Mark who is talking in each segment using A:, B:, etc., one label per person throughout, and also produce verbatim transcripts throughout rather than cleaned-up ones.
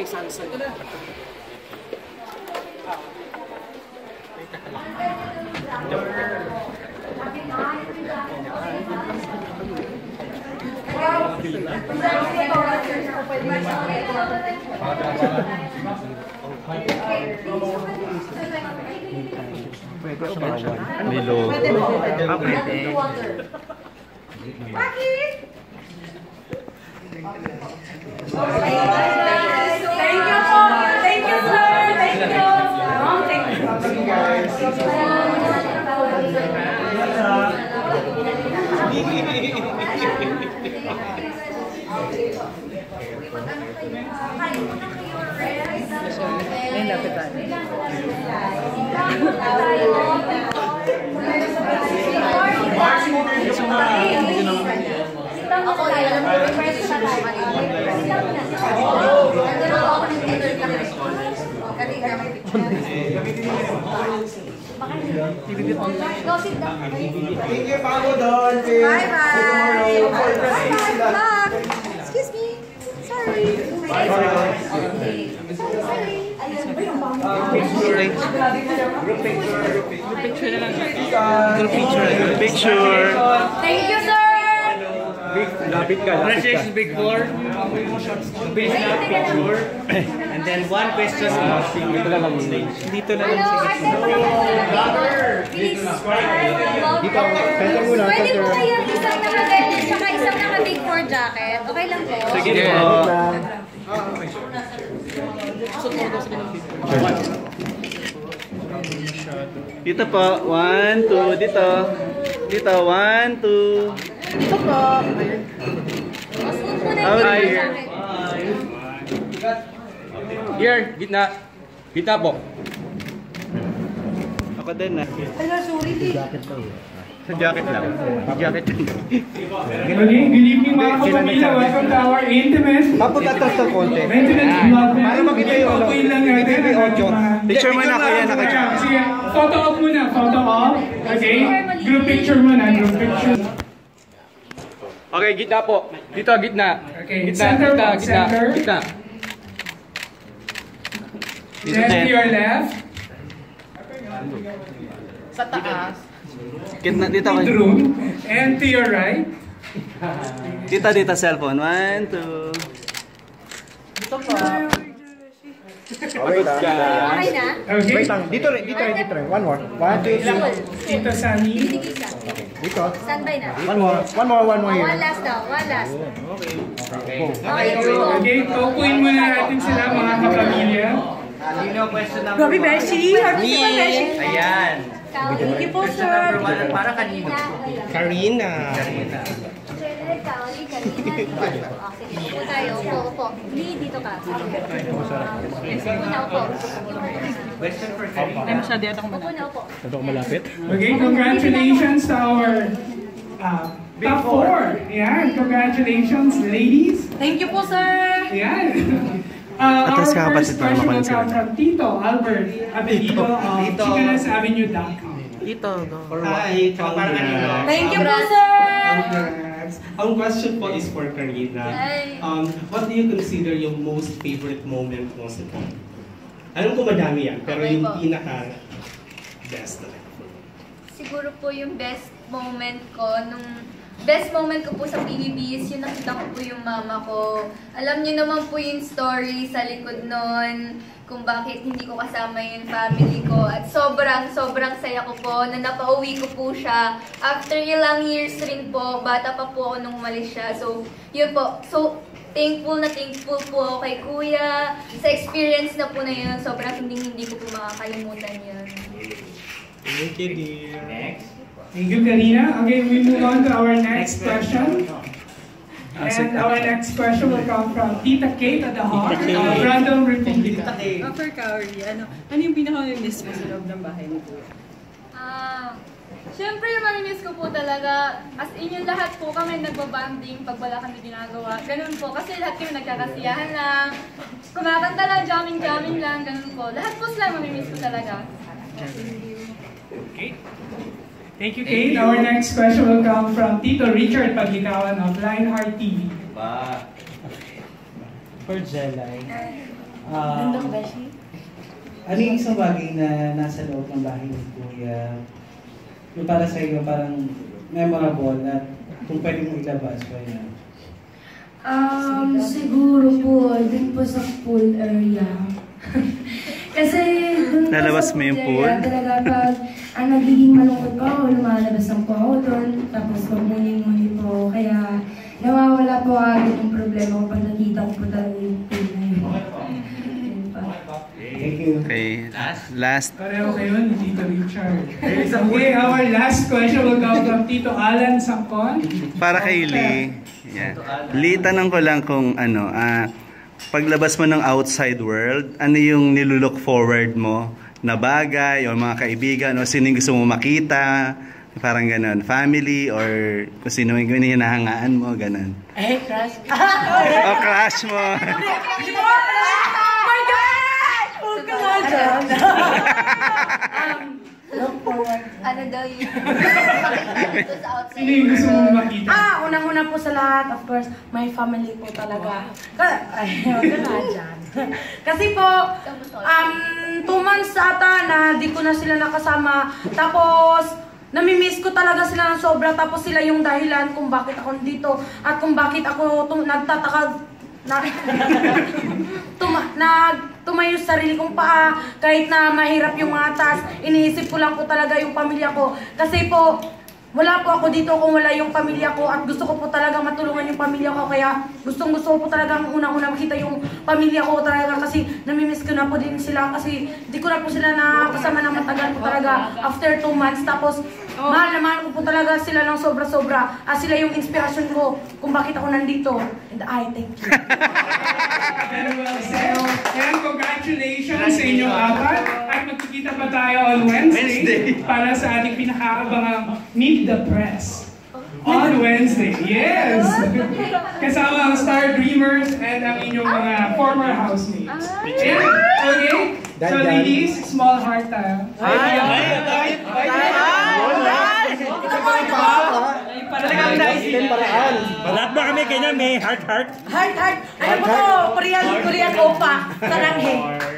A: salsa.
B: Milo.
A: Ah, pwede.
C: Bakit?
D: Thank you po. Thank you, sir. Thank you. Mom, thank you.
A: Ay, lapitan.
C: Ako lang, request siya tayo.
E: Thank you, Pago Don.
C: Bye-bye. Bye-bye. Excuse me. Sorry.
E: Group picture.
A: Group picture na lang. Group picture.
B: Group picture.
D: Thank you, sir.
E: Big, lapit ka, lapit ka.
A: Precious Big Four. Bilis na picture. And then one question.
E: Dito lang ang stage.
A: Dito na lang.
C: Hello,
A: Sige.
C: Please.
E: Dito, center muna,
C: Pwede
E: center.
C: po kayong isang naka-bed tsaka isang naka-big four jacket. Okay lang po.
B: Sige po. Dito po. One, two. Dito. Dito. One, two.
C: Ito po. Mas po na yung
B: Hi.
C: big four jacket.
A: Here, gitna. Gitna po.
B: Ako din na.
C: Hello, sorry.
B: Sa jacket lang. Jacket lang.
F: Okay, good evening mga kapamilya. Welcome to our intimate
E: Papunta sa konti.
F: maintenance vlog.
E: Para makita yung ano.
F: Okay lang natin.
E: Baby audio.
B: Picture mo na kuya. Naka-jacket.
F: Sige, photo op muna. Photo op. Okay, group picture muna. Group picture.
A: Okay, gitna po. Dito, gitna.
F: Okay,
A: Gitna,
F: center
A: gitna,
F: po,
A: gitna.
F: center.
A: Gitna.
F: Then to your left.
A: Sa taas.
B: Gitna. Dito ko.
F: Room. And to your right.
B: Dito, dito. Cellphone. One, two.
E: Wait lang.
C: Okay na?
F: Okay.
E: Wait lang. Dito rin, dito rin, dito rin. One more. One, two, three.
F: Tito Sunny.
C: Isa.
E: Dito.
C: Standby na.
E: One more. One more, one more
C: Oh,
E: here.
C: one last daw. One last. Okay, let's go.
F: Okay, tukuin muna natin sila mga kapamilya.
A: Sino question number
D: Grabe, Beshi. Happy ka, Beshi.
A: Ayan.
D: Thank you po,
A: Question
D: sir.
A: number one. Para kanino?
E: Karina.
A: Karina.
C: Jared, Kaoli, Karina. Okay, upo tayo. Upo, upo. Lee, dito ka. Una, upo.
A: Question for Karina.
D: Ay, masyado yata akong
C: Upo na, upo.
E: Ito ko malapit.
F: Okay, congratulations to our uh, top four. Yan, congratulations, ladies.
D: Thank you po, sir.
F: Yan. Uh, our
B: Atras ka,
F: first
B: kapatid, para
F: question will
B: makunin sila.
F: come from Tito Albert Abelito of
A: Tito.
F: chickanas avenue dot com.
A: Dito, no?
G: Hi,
A: Para kanino?
D: Thank you po, sir.
G: Congrats. Ang question po is for Karina.
C: Ay.
G: Um, what do you consider yung most favorite moment mo sa film? Alam ko madami yan, pero
C: Okay
G: yung
C: po.
G: pinaka best talaga.
C: Siguro po yung best moment ko nung best moment ko po sa P B B is yung nakita ko po yung mama ko. Alam niyo naman po yung story sa likod nun, kung bakit hindi ko kasama yung family ko. At sobrang, sobrang saya ko po na napauwi ko po siya. After ilang years rin po, bata pa po ako nung umalis siya. So, yun po. So, thankful na thankful po ako kay Kuya. Sa experience na po na yun, sobrang hindi hindi ko po makakalimutan yun.
G: Thank you, dear.
A: Next.
F: Thank you, Karina. Okay, we move on to our next question. And our next question will come from Tita Kate at the Heart of Random Republic.
D: Upper Cowrie, ano, ano yung pinaka-miss mo sa loob ng bahay ni Kuya?
H: Ah, syempre mamimiss ko po talaga. As in yung lahat po kami nagbabanding pag wala kami ginagawa. Ganun po. Kasi lahat kami nagkakasiyahan lang. Kumakanta lang, jamming-jamming lang. Ganun po. Lahat po sila mamimiss ko talaga.
F: Okay. Thank you, Kate. Our next question will come from Tito Richard Paglikawan of Lionheart T V.
A: Ba.
G: For Jelay,
I: Um, ano yung isang bagay na nasa loob ng bahay ni Kuya? Yung para sa iyo, parang memorable at kung pwede mong ilabas, why not?
J: Um, siguro po, dun po sa pool area. Kasi dun po
B: Lalabas
J: sa
B: mo yung
J: area,
B: pool?
J: talaga pag ang nagiging malungkot po ako, lumalabas lang po ako dun, tapos magmuni-muni po ako. Kaya nawawala po agad yung problema ko pag nakita ko po talaga yung pool na yun. Yun pa.
I: Thank you.
B: Okay, last.
F: Pareho kayo ni Tito Richard. Okay, our last question will come from Tito Alan Sangkon.
B: Para kay Lee. Yeah. Lee, tanong ko lang kung ano, ah, paglabas mo ng outside world, ano yung nilulook forward mo na bagay o mga kaibigan o sino yung gusto mo makita? Parang ganun. Family or kung sino yung hinahangaan mo, ganun.
D: Eh, crush.
B: O crush mo.
D: Oh my God! Huwag ka nga dyan. Um, look forward.
C: Ano daw yung makita sa outside
F: Sino yung gusto mong makita?
D: Ah, unang-una po sa lahat, of course, my family po talaga. Ka- Ay, huwag ka nga dyan. Kasi po, um, two months ata na di ko na sila nakasama. Tapos, namimiss ko talaga sila ng sobra. Tapos sila yung dahilan kung bakit ako dito at kung bakit ako tum- nagtataka na, tuma, nag tumayo sa sarili kong paa kahit na mahirap yung mga task. Iniisip ko lang po talaga yung pamilya ko. Kasi po, wala po ako dito kung wala yung pamilya ko at gusto ko po talaga matulungan yung pamilya ko. Kaya gustong gusto ko po talaga unang-una makita yung pamilya ko talaga kasi namimiss ko na po din sila kasi di ko na po sila nakasama na matagal po talaga after two months. Tapos mahal na mahal ko po talaga sila ng sobra-sobra at sila yung inspirasyon ko kung bakit ako nandito. And I thank you.
F: Very well said. And congratulations sa inyong apat. At magkikita pa tayo on Wednesday, para sa ating pinakaabangang Meet the Press. On Wednesday, yes! Kasama ang Star Dreamers and ang inyong mga former housemates. Yeah. Okay? So ladies, small heart tayo. Ay! Ay!
E: Lahat ba kami kanya may heart heart?
D: Heart, heart. Ano po to? Korean, Korean opa. Saranghe.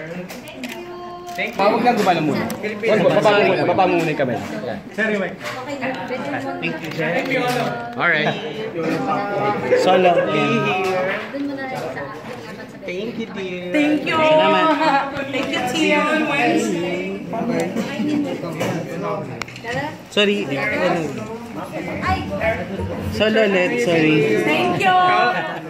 E: Pawag lang gumana muna. Baba muna, baba muna kami. Sorry, Mike.
F: Thank you, sir. Thank you, all.
E: Alright. Solo.
C: Doon mo na rin sa apat sa
E: Thank you, dear.
D: Thank you. Thank you,
F: See you on
D: team.
F: Wednesday.
B: Sorry.
C: Ay!
B: Solo ulit, sorry.
D: Thank you.